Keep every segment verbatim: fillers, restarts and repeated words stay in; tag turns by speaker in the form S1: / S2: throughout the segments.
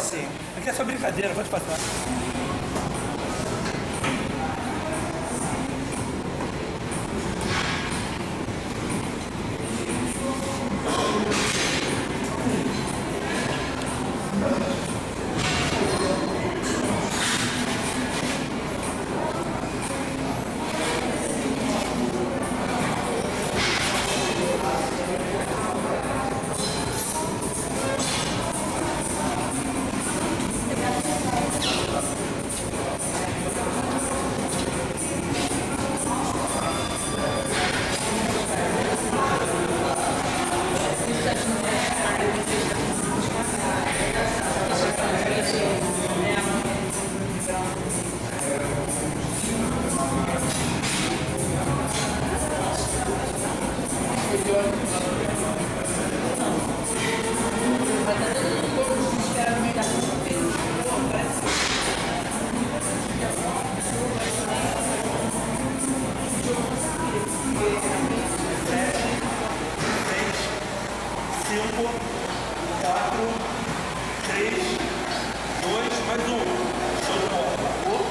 S1: sim. Aqui é só brincadeira, pode passar. cinco, quatro, três, dois, mais um. Show de bola.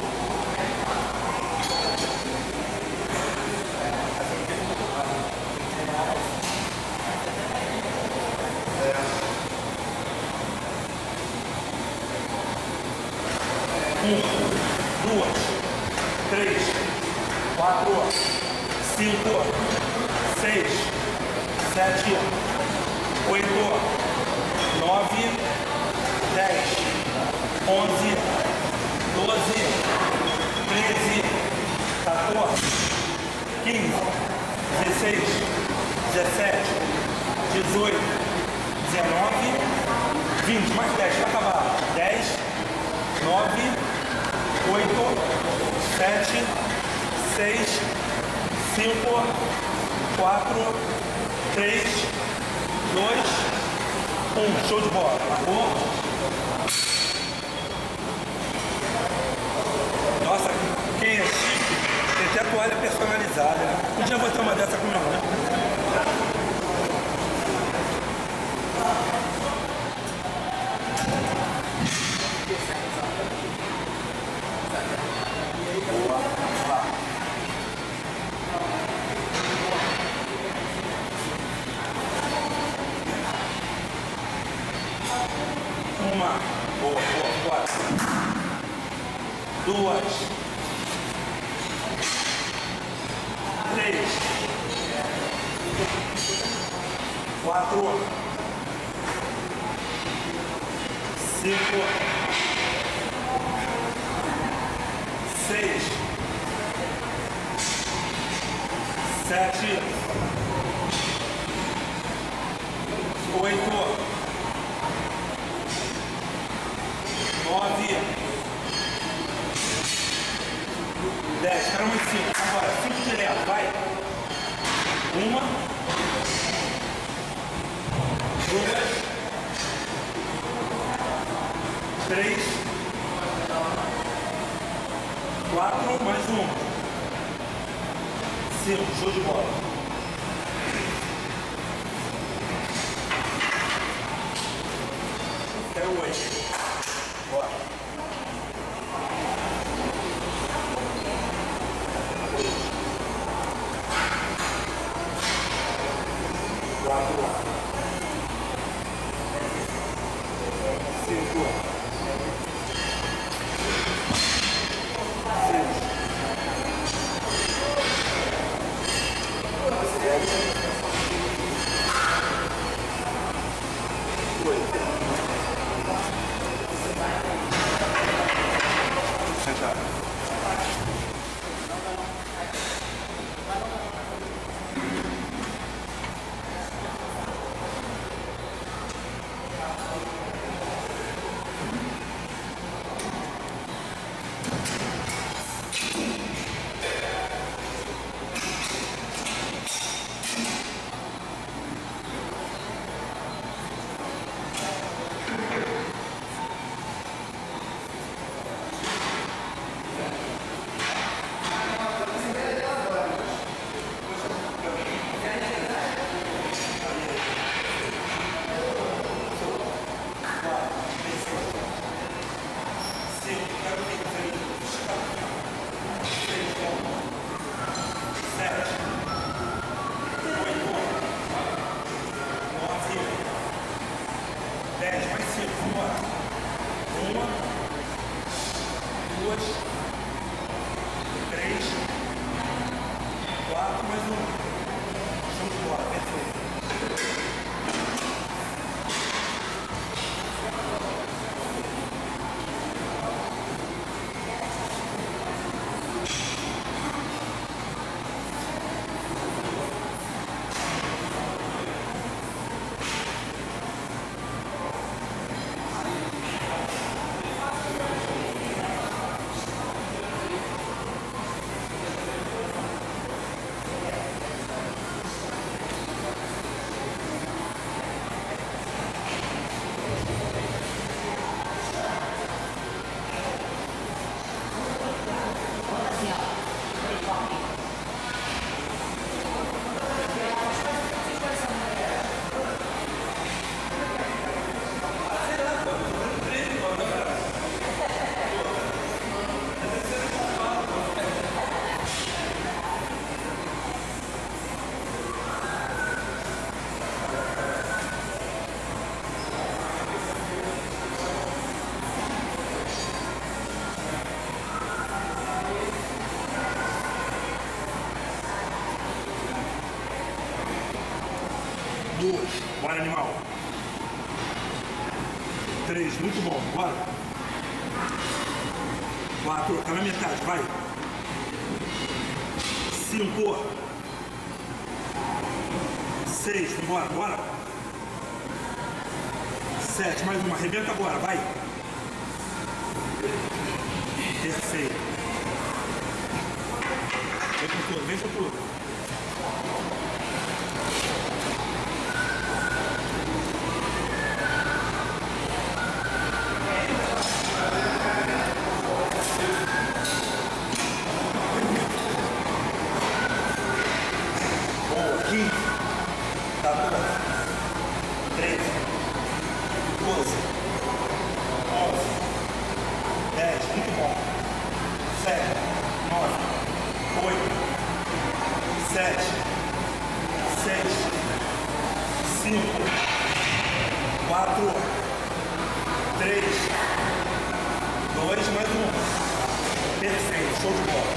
S1: Um, duas, três, quatro, cinco, seis, sete, oito, nove, dez, onze, doze, treze, quatorze, quinze, dezesseis, dezessete, dezoito, dezenove, vinte, mais dez, para acabar. dez, nove, oito, sete, seis, cinco, quatro, três, dois, um. Show de bola. Acabou? Nossa, quem é chique tem até toalha personalizada, né? Podia botar uma dessa com minha mãe. Uma, boa, boa, boa. Duas, três, quatro, cinco, seis, sete, oito, nove, dez, para um e cinco. Agora, cinco direto, vai. Uma, duas, três, quatro, mais um. Cinco, show de bola. Até o oito. Bora. Quatro. Cinco. Seis. Sete. Oito. Sentar. duas, três, quatro, mais um. Show de bola, perfeito. Duas, bora animal. Três, muito bom, bora. Quatro, tá na metade, vai. Cinco. Seis, bora, bora. Sete, mais uma, arrebenta agora, vai. Terceiro. Vem com tudo, vem com tudo. Sete, seis, cinco, quatro, três, dois, mais um. Perfeito, show de bola.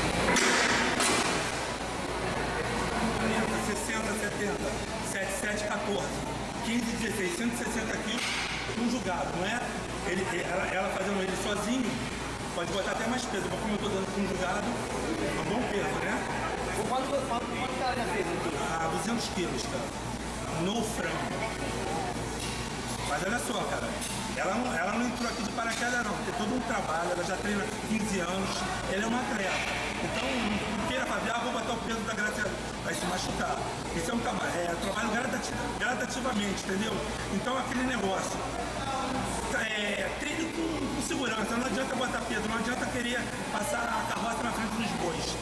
S1: sessenta, setenta, sete, sete, quatorze, quinze, dezesseis, cento e sessenta quilos no julgado, não é? Ele, ela, ela fazendo ele sozinho, pode botar até mais peso, mas como eu estou dando com um julgado, é um bom peso, né?
S2: Quanto, quanto, quanto ela já fez aqui?
S1: Ah, duzentos quilos, cara. No frango. Mas olha só, cara. Ela não, ela não entrou aqui de paraquedas, não. Tem todo um trabalho, ela já treina há quinze anos. Ela é uma atleta. Então, não queira fazer, ah, vou botar o peso da Graça, vai se machucar. Isso é um trabalho, é, trabalho gradati gradativamente, entendeu? Então, aquele negócio. É, treine com, com segurança. Não adianta botar peso, não adianta querer passar a carroça na frente dos bois.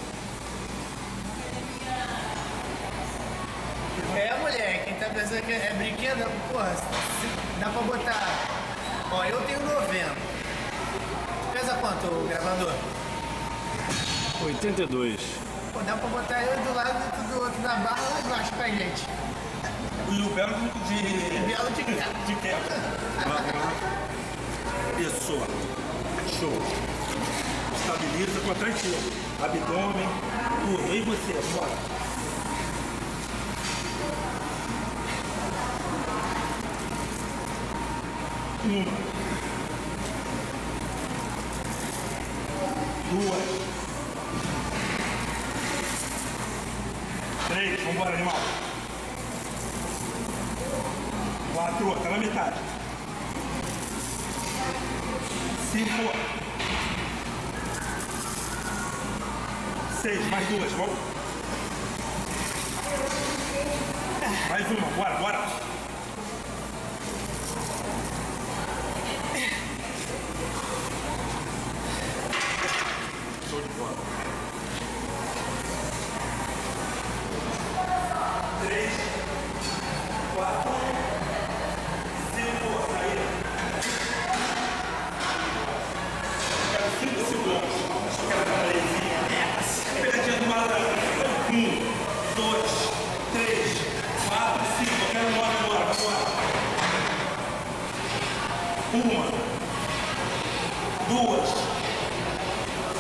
S2: É, mulher, quem tá pensando que é brinquedo, porra, dá pra botar. Ó, eu tenho noventa. Pesa quanto, o gravador?
S3: oitenta e dois.
S2: Pô, dá pra botar eu do lado do outro da barra lá embaixo pra gente.
S1: E o belo de...
S2: Belo de quebra.
S1: De quebra. Pessoa. Show. Estabiliza com a tranquilo. Abdômen, tudo. E você, bora. Uma. Duas. Três. Vambora, animal. Quatro. Tá na metade. Cinco. Seis. Mais duas. Vamos. Mais uma. Bora, bora. Três, quatro, cinco, aí. Quero cinco segundos. Acho que quero uma lezinha. Pegadinha do malandro. Um, dois, três, quatro, cinco. Quero nove agora. Vamos lá. Uma, duas,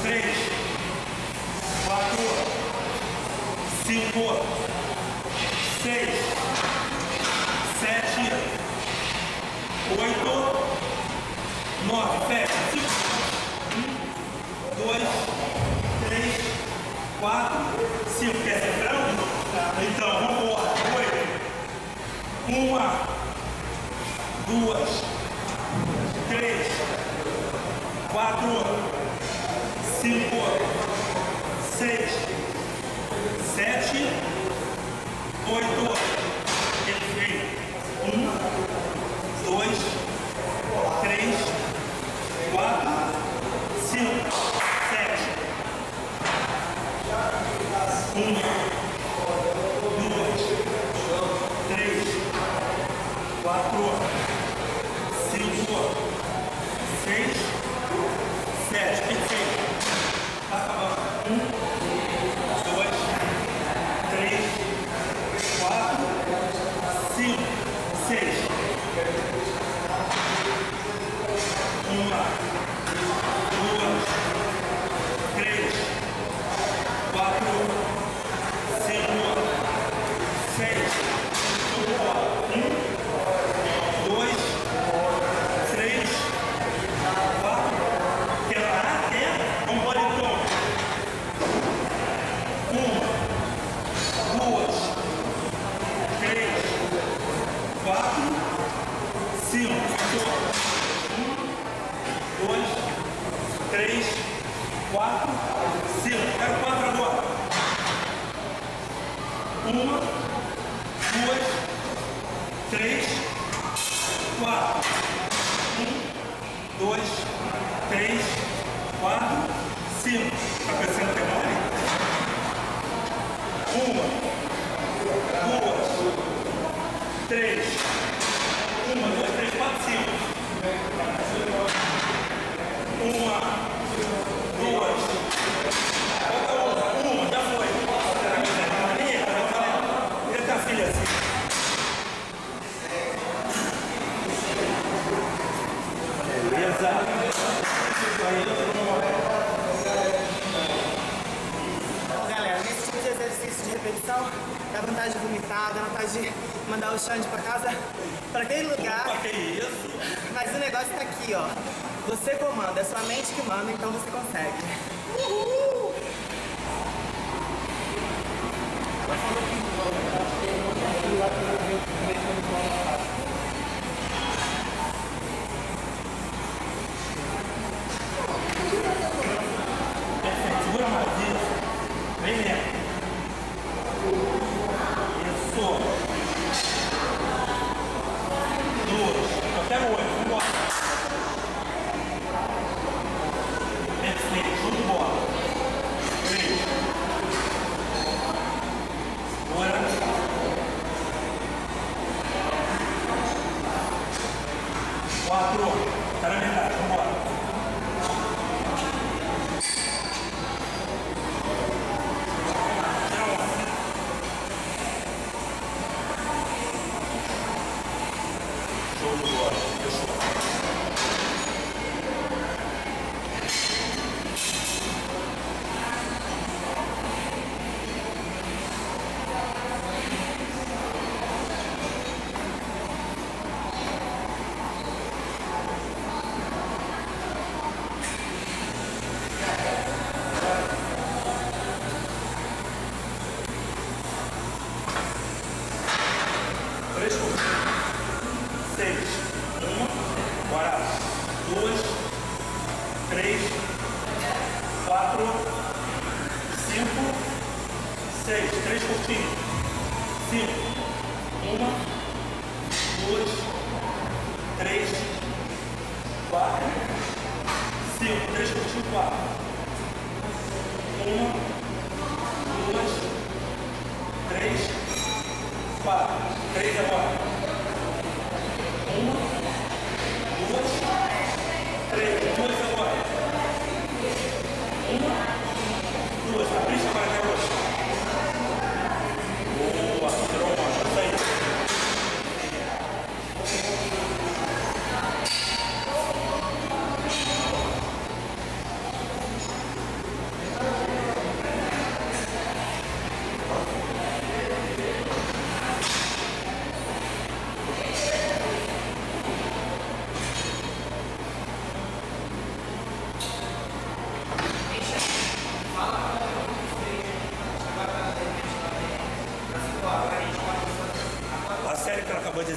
S1: três, quatro, cinco, seis, sete, oito, nove. Fecha. Um, dois, três, quatro, cinco. Quer ser frango? Então, vamos embora. Oito. Uma, duas, três, quatro, cinco, seis, sete, oito. Um, dois, três, quatro, cinco, sete. Uma, duas, três, quatro, cinco, seis, sete. Perfeito. Tá acabando. Um, dois, três, quatro, cinco, seis. Uma, duas, três, quatro, cinco, seis. Um, dois, três, quatro. Quer parar? Quer? Vamos embora então. Uma, duas, três, quatro, cinco. Um, dois, três, quatro, cinco. Quero quatro agora. Uma, duas, três, quatro. Um, dois, três, quatro, cinco. Tá pensando que é mole? Uma, duas, três. Uma, duas, três, quatro, cinco. Uma, duas. Falta uma. Uma, já foi. Eita, filha, assim. Beleza.
S3: Bom, galera, nesse tipo de exercício de repetição, dá vontade de vomitar, dá vontade de mandar o Xande pra casa, pra aquele lugar.
S1: Que isso?
S3: Mas o negócio tá aqui, ó. Você comanda, é sua mente que manda, então você consegue. Uhul!
S1: Perfeito, segura mais isso. Vem mesmo. Isso. Duas. Eu quero oito. Vamos embora. Perfeito. Show de bola. Três. Segura. Quatro. Tá na metade. Vamos embora.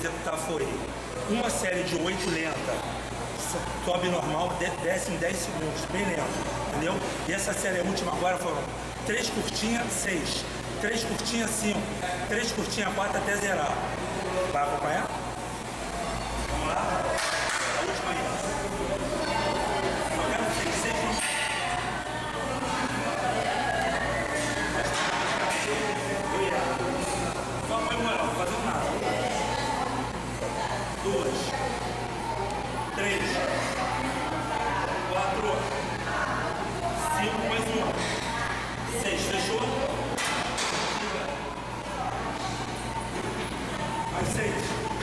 S1: executar foi uma série de oito lenta, sobe normal, desce em dez segundos, bem lento, entendeu? E essa série última agora foram três curtinhas, seis, três curtinhas, cinco, três curtinhas, quatro até zerar. Vai acompanhar? Vamos lá? A última aí. Só quero seis, seis minutos. Só põe moral, não fazendo nada. Duas, três, quatro, cinco, mais uma, seis, fechou? Mais seis.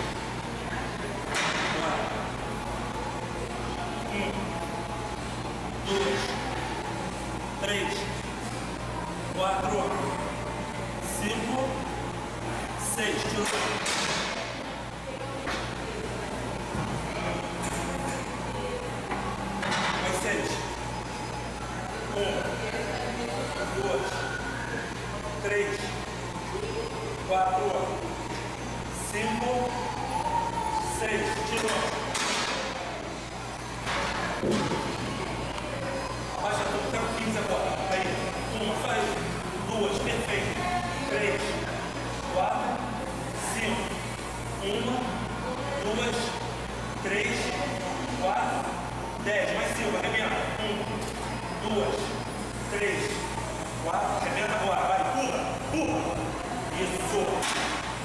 S1: Um, dois, três, quatro, cinco, seis. Tirou. Três, quatro, cinco, seis, tirou. Abaixa tudo, até quinze agora. Aí, uma, saiu. Duas, perfeito. Três, quatro, cinco. Uma, duas, três, quatro, dez. Mais cinco, arrebenta. Um, duas, três, quatro, arrebenta agora. Vai, pula, pula. Isso.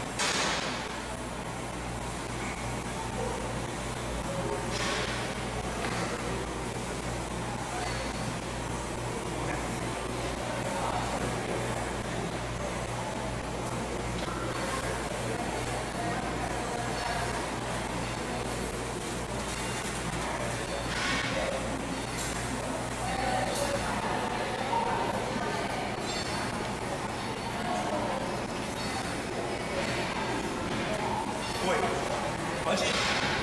S1: Pode ir.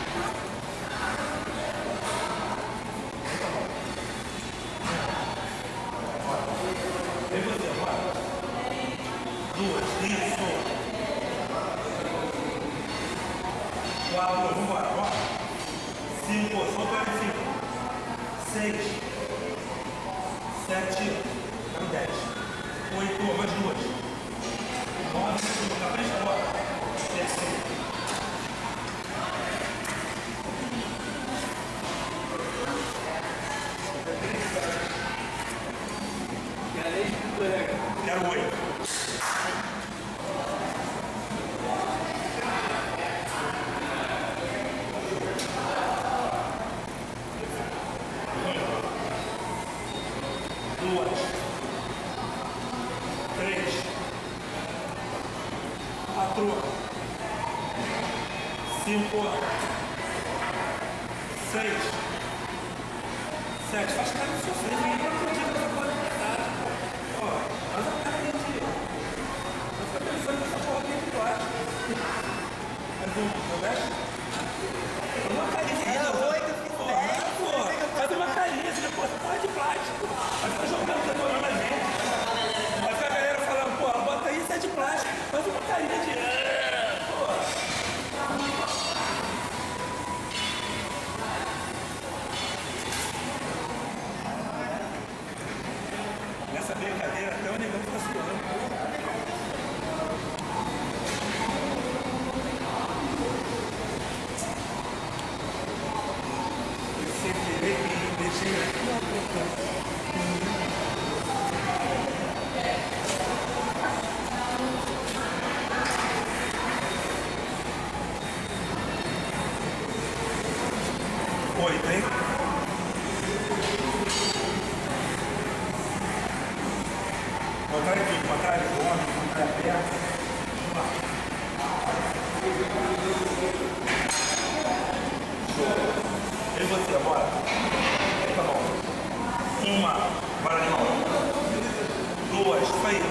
S1: Vem você, bora. Duas, isso. Quatro, vambora, bora. Cinco, solta aí, cinco. Seis. Sete. Dez. Oito, mais duas. Nove, capricha agora. Terceiro. Quero oito. Duas. Três. Quatro. Cinco. Seis. Sete. Faz cara de sofrer, ninguém vai acreditar nessa porra de verdade. Ó, faz a cara de... Eu tô pensando nessa porra aqui que eu acho. Mais um, não mexe? Faz uma carinha aí, não. Oito, porra, porra. Faz uma carinha, você pô, essa porra de plástico. Vai ficar jogando, tá tomando a gente. Vai ficar a galera falando, porra, bota aí, isso é de plástico. Faz uma carinha de... Porra. Nessa brincadeira até o negão tá suando. Sem querer que deixei aqui na boca. Oito, hein? Contrário aqui, contrário do homem, contrário a perna. Show. E você, bora. Tá bom. Uma, bora animal. Duas, isso aí.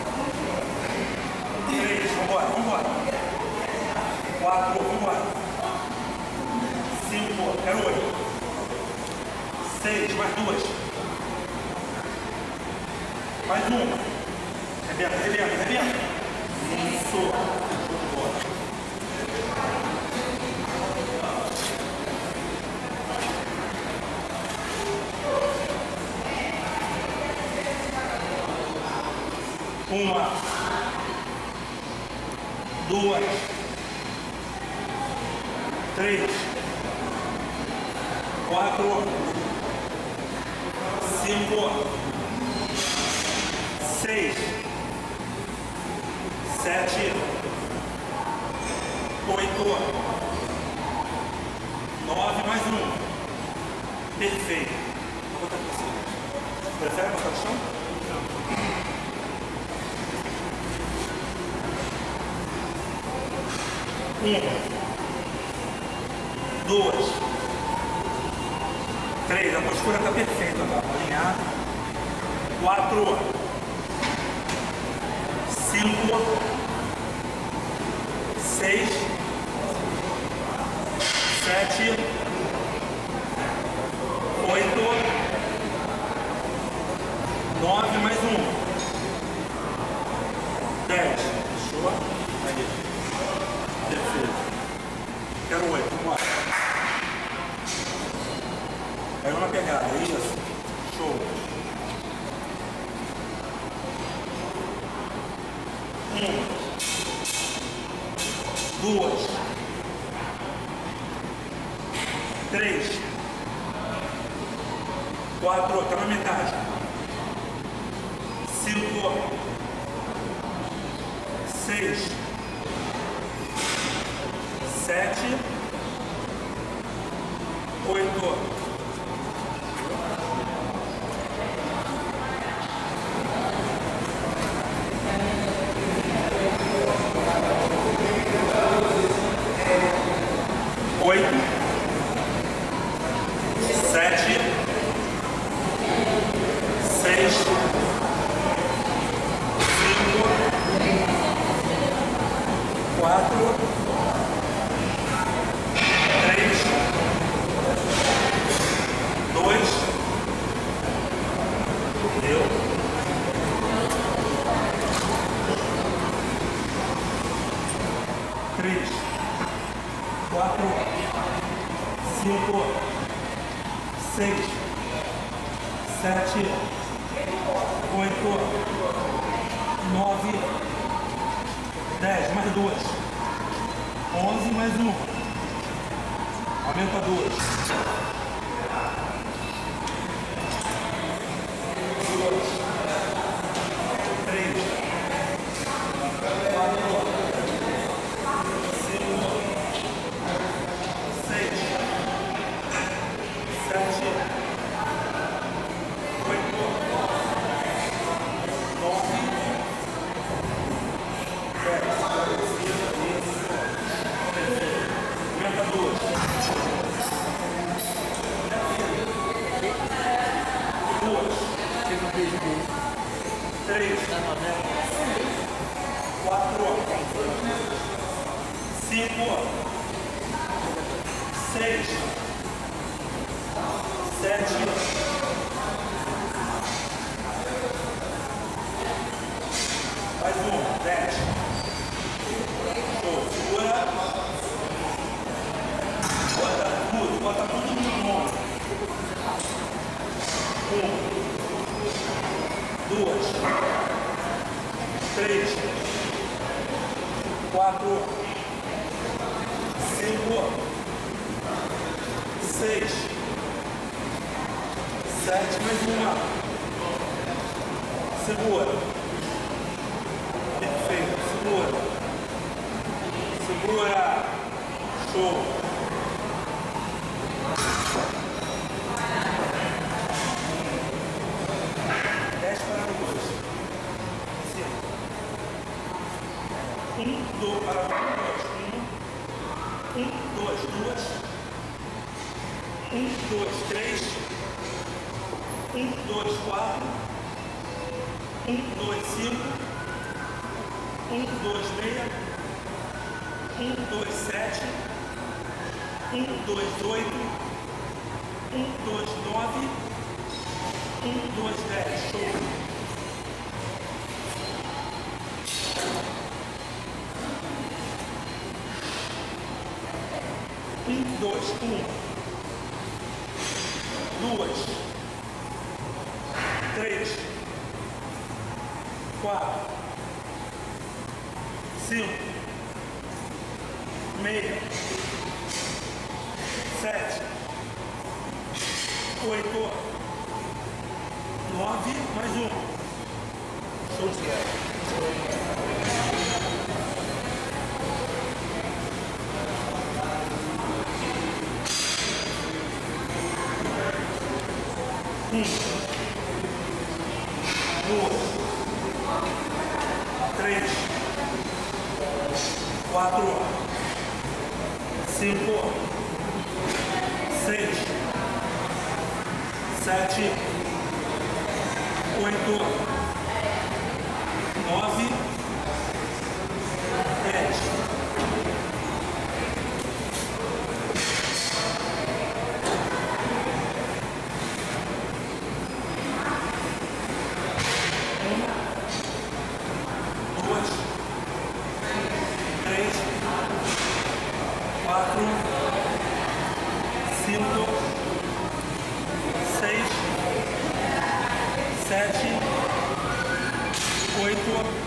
S1: Três, vambora, vambora. Quatro, vambora. Cinco, quero oito. Seis, mais duas. Mais uma. Arrebenta, arrebenta, arrebenta. Isso. Boa. Uma, duas, três, quatro, cinco, seis, sete, oito, nove, mais um. Perfeito. Vou botar aqui assim. Prefere botar no chão? Uma, duas, três, a postura está perfeita, tá? Alinhado. Quatro, cinco, seis, sete, oito, nove, mais um, dez. Fechou? Aí. Perfeito. Quero oito, vamos lá. Pega uma pegada, isso. Show. Uma, duas, três, quatro, tá na metade. Cinco, seis, sete, oito, oito, sete, seis, cinco, quatro, três, dois, deu. Três, quatro, cinco, seis, sete, oito, nove, dez, mais duas, onze, mais um, aumenta duas, duas, três, quatro, cinco, seis, sete, oito, nove, dez. Aumenta duas. Duas. Três. Quatro. Cinco. Seis. Sete. Mais um. Dez. Show. Segura. Bota tudo. Bota tudo no mão. Um. Duas. Três. Quatro. Cinco. Seis. Sete, mais uma. Segura. Perfeito. Segura. Segura. Show. Dez para dois. Um, dois, para dois. Um, um, dois, duas. Um, dois, três. Um, dois, quatro. Um, dois, cinco. Um, dois, meia. Um, dois, sete. Um, dois, oito. Um, dois, nove. Um, dois, dez. Show. Um, dois, um. Duas. Três. Quatro. cinco, meia, sete, oito, nove, mais um. Show de bola. Um, dois, três, quatro, cinco, seis, sete, oito, nove, dez. Quatro, cinco, seis, sete, oito,